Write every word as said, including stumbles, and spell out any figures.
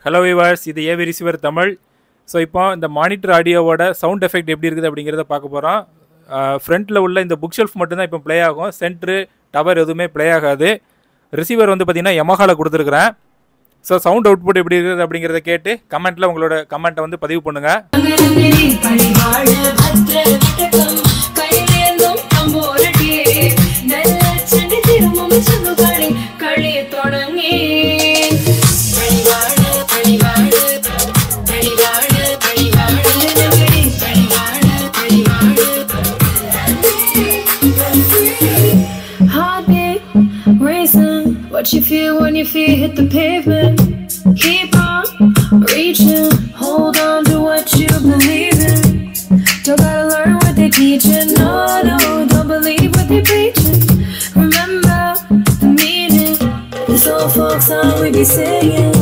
Hello viewers, இது A V receiver Tamil. So இப்போ இந்த மானிட்டர் ஆடியோவோட சவுண்ட் எஃபெக்ட் எப்படி இருக்குது அப்படிங்கறத பார்க்க போறோம். ஃப்ரண்ட்ல உள்ள இந்த புக் ஷெல்ஃப் மட்டும் தான் இப்போ ப்ளே ஆகும். சென்டர் டவர் எதுவுமே ப்ளே ஆகாது. ரிசீவர் வந்து பாத்தீங்கன்னா Yamahaல கொடுத்திருக்கேன். So சவுண்ட் அவுட்புட் எப்படி இருக்குது அப்படிங்கறத கேட்டு கமெண்ட்ல உங்களோட கமெண்ட்டை வந்து பதிவு பண்ணுங்க. What you feel when your feet hit the pavement? Keep on reaching, hold on to what you believe in. Don't gotta learn what they teaching, no, no, don't believe what they preaching. Remember the meaning, this old folk song we be singing.